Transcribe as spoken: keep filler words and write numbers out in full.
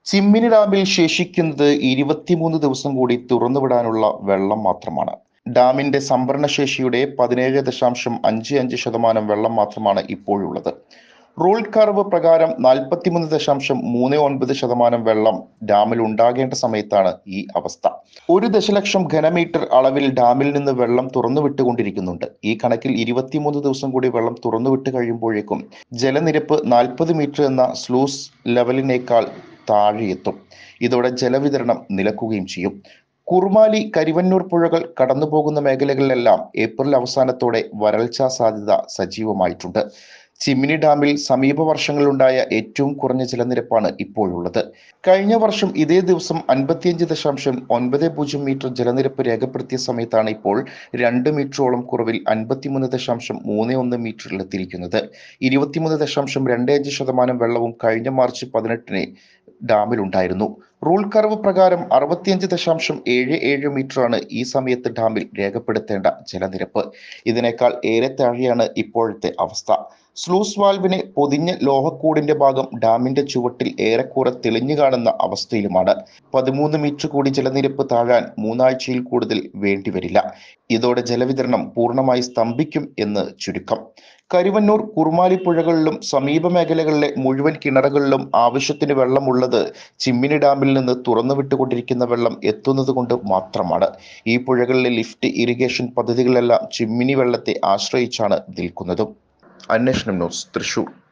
ചിമ്മിനി ഡാമിൽ ശേഷിക്കുന്നത് ഇരുപത്തിമൂന്ന് ദിവസം കൂടി തുറന്നുവിടാനുള്ള വെള്ളം മാത്രമാണ്. ഡാമിന്റെ സംഭരണശേഷിയുടെ പതിനേഴ് ദശാംശം അഞ്ച് അഞ്ച് ശതമാനം വെള്ളം മാത്രമാണ് ഇപ്പോഴുള്ളത്. റൂൾ കർവ് പ്രകാരം നാൽപ്പത്തിമൂന്ന് ദശാംശം മൂന്ന് ഒൻപത് ശതമാനം വെള്ളം ഡാമിൽ ഉണ്ടാകേണ്ട സമയത്താണ് ഈ അവസ്ഥ. ഒരു ദശലക്ഷം ഘനമീറ്റർ അളവിൽ ഡാമിൽ നിന്ന് വെള്ളം തുറന്നുവിട്ടുകൊണ്ടിരിക്കുന്നുണ്ട്. ഈ കണക്കിൽ ഇരുപത്തിമൂന്ന് ദിവസം കൂടി വെള്ളം തുറന്നുവിട്ട് കഴിയുമ്പോഴേക്കും ജലനിരപ്പ് നാൽപ്പത് മീറ്റർ എന്ന സ്ലൂസ് ലെവലിനേക്കാൾ താഴെയെത്തും. ഇതോടെ ജലവിതരണം നിലക്കുകയും ചെയ്യും. കുറുമാലി, കരിവന്നൂർ പുഴകൾ കടന്നുപോകുന്ന മേഖലകളിലെല്ലാം ഏപ്രിൽ അവസാനത്തോടെ വരൾച്ചാ സാധ്യത സജീവമായിട്ടുണ്ട്. ചിമ്മിനി ഡാമിൽ സമീപ വർഷങ്ങളിലുണ്ടായ ഏറ്റവും കുറഞ്ഞ ജലനിരപ്പാണ് ഇപ്പോഴുള്ളത്. കഴിഞ്ഞ വർഷം ഇതേ ദിവസം അൻപത്തിയഞ്ച് ദശാംശം ഒൻപത് പൂജ്യം മീറ്റർ ജലനിരപ്പ് രേഖപ്പെടുത്തിയ സമയത്താണ് ഇപ്പോൾ രണ്ട് മീറ്ററോളം കുറവിൽ അൻപത്തിമൂന്ന് ദശാംശം മൂന്ന് ഒന്ന് മീറ്ററിലെത്തിയിരിക്കുന്നത്. ഇരുപത്തിമൂന്ന് ദശാംശം രണ്ട് അഞ്ച് ശതമാനം വെള്ളവും കഴിഞ്ഞ മാർച്ച് പതിനെട്ടിന് ഡാമിലുണ്ടായിരുന്നു. റൂൾ കർവ് പ്രകാരം അറുപത്തിയഞ്ച് ദശാംശം ഏഴ് ഏഴ് മീറ്ററാണ് ഈ സമയത്ത് ഡാമിൽ രേഖപ്പെടുത്തേണ്ട ജലനിരപ്പ്. ഇതിനേക്കാൾ ഏറെ താഴെയാണ് ഇപ്പോഴത്തെ അവസ്ഥ. സ്ലൂസ് വാൽവിനെ പൊതിഞ്ഞ ലോഹക്കൂടിന്റെ ഭാഗം ഡാമിന്റെ ചുവട്ടിൽ ഏറെക്കുറെ തെളിഞ്ഞു കാണുന്ന അവസ്ഥയിലുമാണ്. പതിമൂന്ന് മീറ്റർ കൂടി ജലനിരപ്പ് താഴാൻ മൂന്നാഴ്ചയിൽ കൂടുതൽ വേണ്ടിവരില്ല. ഇതോടെ ജലവിതരണം പൂർണ്ണമായി സ്തംഭിക്കും എന്ന് ചുരുക്കം. കരിവന്നൂർ, കുറുമാലി പുഴകളിലും സമീപ മേഖലകളിലെ മുഴുവൻ കിണറുകളിലും ആവശ്യത്തിന് വെള്ളമുള്ളത് ചിമ്മിനി ഡാമിൽ നിന്ന് തുറന്നുവിട്ടുകൊണ്ടിരിക്കുന്ന വെള്ളം എത്തുന്നത് കൊണ്ട് മാത്രമാണ്. ഈ പുഴകളിലെ ലിഫ്റ്റ് ഇറിഗേഷൻ പദ്ധതികളെല്ലാം ചിമ്മിനി വെള്ളത്തെ ആശ്രയിച്ചാണ് നിൽക്കുന്നതും. അന്വേഷണം ന്യൂസ്, തൃശൂർ.